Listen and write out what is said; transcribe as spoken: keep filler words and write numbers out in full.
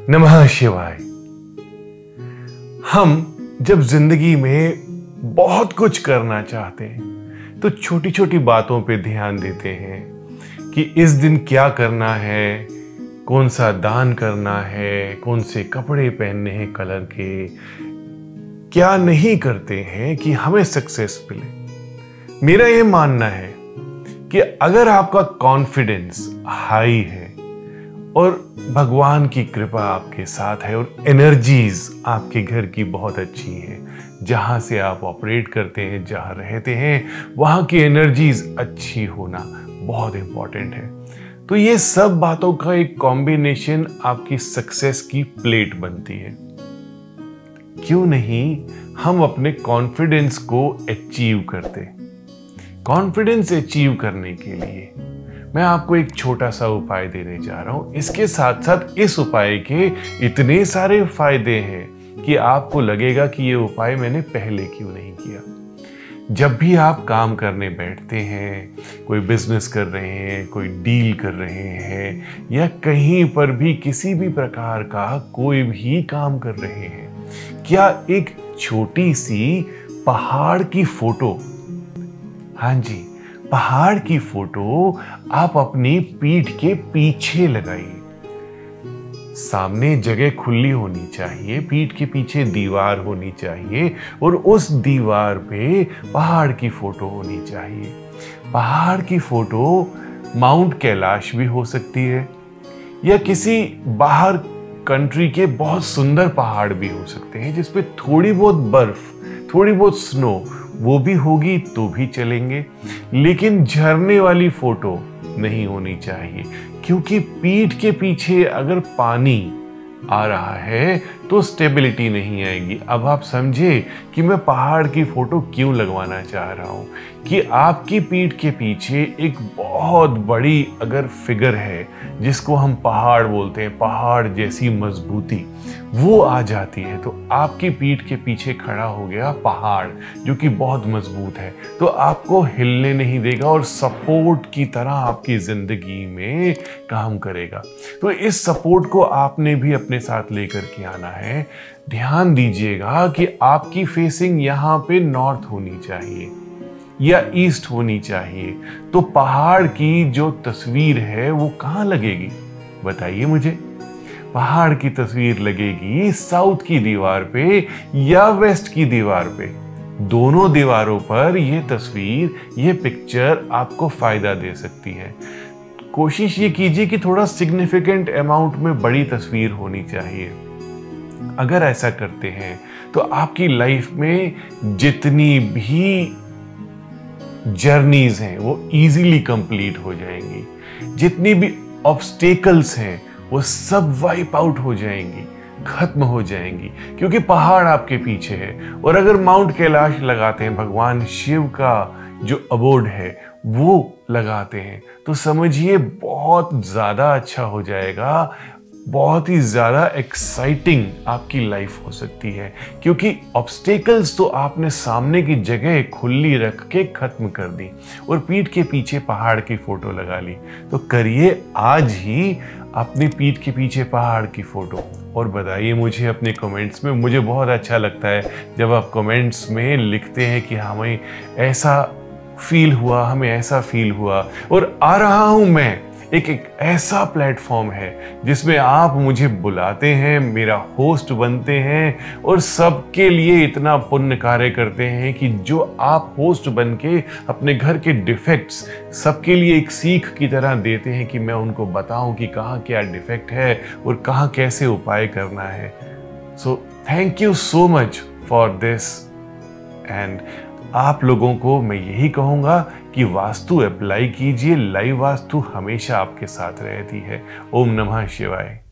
नमः शिवाय। हम जब जिंदगी में बहुत कुछ करना चाहते हैं तो छोटी छोटी बातों पे ध्यान देते हैं कि इस दिन क्या करना है, कौन सा दान करना है, कौन से कपड़े पहनने हैं कलर के, क्या नहीं करते हैं कि हमें सक्सेस मिले। मेरा यह मानना है कि अगर आपका कॉन्फिडेंस हाई है और भगवान की कृपा आपके साथ है और एनर्जीज आपके घर की बहुत अच्छी है, जहां से आप ऑपरेट करते हैं, जहां रहते हैं, वहां की एनर्जीज अच्छी होना बहुत इंपॉर्टेंट है। तो ये सब बातों का एक कॉम्बिनेशन आपकी सक्सेस की प्लेट बनती है। क्यों नहीं हम अपने कॉन्फिडेंस को अचीव करते। कॉन्फिडेंस अचीव करने के लिए मैं आपको एक छोटा सा उपाय देने जा रहा हूं। इसके साथ साथ इस उपाय के इतने सारे फायदे हैं कि आपको लगेगा कि ये उपाय मैंने पहले क्यों नहीं किया। जब भी आप काम करने बैठते हैं, कोई बिजनेस कर रहे हैं, कोई डील कर रहे हैं या कहीं पर भी किसी भी प्रकार का कोई भी काम कर रहे हैं, क्या एक छोटी सी पहाड़ की फोटो, हाँ जी, पहाड़ की फोटो आप अपनी पीठ के पीछे लगाइए। सामने जगह खुली होनी चाहिए, पीठ के पीछे दीवार होनी चाहिए और उस दीवार पे पहाड़ की फोटो होनी चाहिए। पहाड़ की फोटो माउंट कैलाश भी हो सकती है या किसी बाहर कंट्री के बहुत सुंदर पहाड़ भी हो सकते हैं जिसपे थोड़ी बहुत बर्फ, थोड़ी बहुत स्नो वो भी होगी तो भी चलेंगे, लेकिन झरने वाली फोटो नहीं होनी चाहिए। क्योंकि पीठ के पीछे अगर पानी आ रहा है तो स्टेबिलिटी नहीं आएगी। अब आप समझे कि मैं पहाड़ की फोटो क्यों लगवाना चाह रहा हूं कि आपकी पीठ के पीछे एक बहुत बड़ी अगर फिगर है जिसको हम पहाड़ बोलते हैं, पहाड़ जैसी मजबूती वो आ जाती है तो आपकी पीठ के पीछे खड़ा हो गया पहाड़ जो कि बहुत मजबूत है, तो आपको हिलने नहीं देगा और सपोर्ट की तरह आपकी जिंदगी में काम करेगा। तो इस सपोर्ट को आपने भी अपने साथ लेकर के आना है। ध्यान दीजिएगा कि आपकी फेसिंग यहाँ पे नॉर्थ होनी चाहिए या ईस्ट होनी चाहिए। तो पहाड़ की जो तस्वीर है वो कहाँ लगेगी बताइए मुझे। पहाड़ की तस्वीर लगेगी साउथ की दीवार पे या वेस्ट की दीवार पे। दोनों दीवारों पर यह तस्वीर, यह पिक्चर आपको फायदा दे सकती है। कोशिश ये कीजिए कि थोड़ा सिग्निफिकेंट अमाउंट में बड़ी तस्वीर होनी चाहिए। अगर ऐसा करते हैं तो आपकी लाइफ में जितनी भी जर्नीज हैं वो इजीली कंप्लीट हो जाएंगी। जितनी भी ऑब्स्टेकल्स हैं वो सब वाइप आउट हो जाएंगी, खत्म हो जाएंगी, क्योंकि पहाड़ आपके पीछे है। और अगर माउंट कैलाश लगाते हैं, भगवान शिव का जो अबोर्ड है वो लगाते हैं, तो समझिए बहुत ज्यादा अच्छा हो जाएगा। बहुत ही ज्यादा एक्साइटिंग आपकी लाइफ हो सकती है, क्योंकि ऑब्स्टेकल्स तो आपने सामने की जगह खुली रख के खत्म कर दी और पीठ के पीछे पहाड़ की फोटो लगा ली। तो करिए आज ही अपनी पीठ के पीछे पहाड़ की फोटो और बताइए मुझे अपने कमेंट्स में। मुझे बहुत अच्छा लगता है जब आप कमेंट्स में लिखते हैं कि हमें ऐसा फील हुआ, हमें ऐसा फील हुआ। और आ रहा हूं मैं, एक एक ऐसा प्लेटफॉर्म है जिसमें आप मुझे बुलाते हैं, मेरा होस्ट बनते हैं और सबके लिए इतना पुण्य कार्य करते हैं कि जो आप होस्ट बन के अपने घर के डिफेक्ट्स सबके लिए एक सीख की तरह देते हैं कि मैं उनको बताऊं कि कहाँ क्या डिफेक्ट है और कहाँ कैसे उपाय करना है। So thank you so much for this. And आप लोगों को मैं यही कहूंगा कि वास्तु अप्लाई कीजिए। लाइव वास्तु हमेशा आपके साथ रहती है। ओम नमः शिवाय।